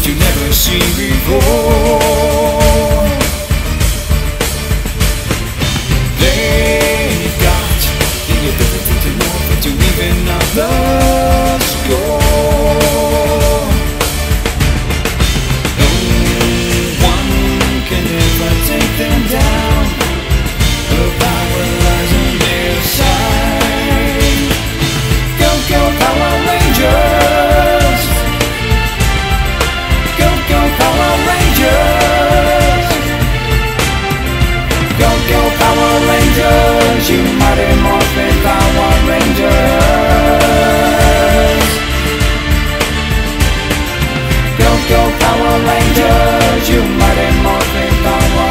you never seen before. They've got the ability to know that you even up the score. No one can ever take them down. The power lies on their side. Go, go, Power Rangers! Go, go, Power Rangers! Go, go, Power Rangers! You mighty Morphin Power Rangers! Go, go, Power Rangers! You mighty Morphin Power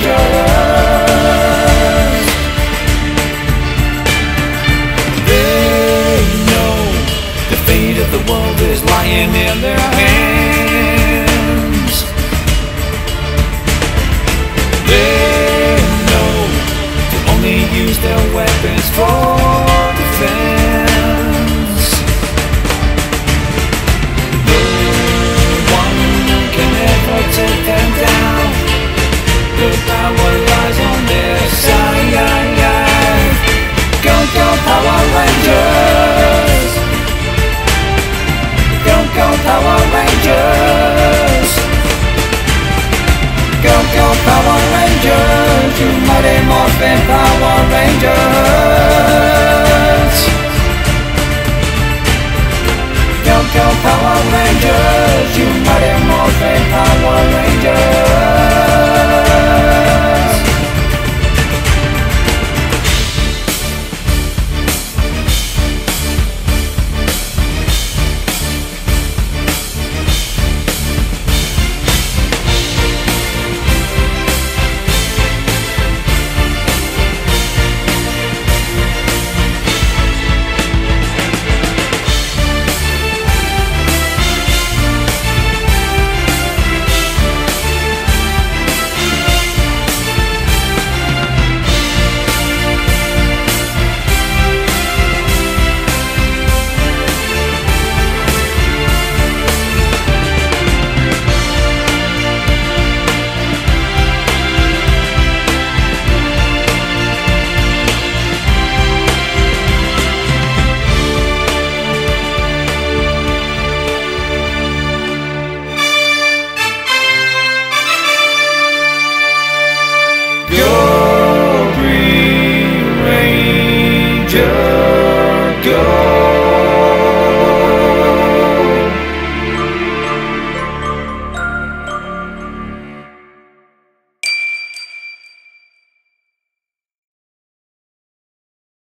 Rangers! They know the fate of the world is lying in their hands. They know to only use their weapons for defense. No one can ever take them down. The power lies on their side. Go, go, Power Rangers! Go, go, Power Rangers! Go, go, Power Rangers! You mighty Morphin Power Rangers! Go, go, Power Rangers! You mighty Morphin Power Rangers! Go, Green Ranger, go!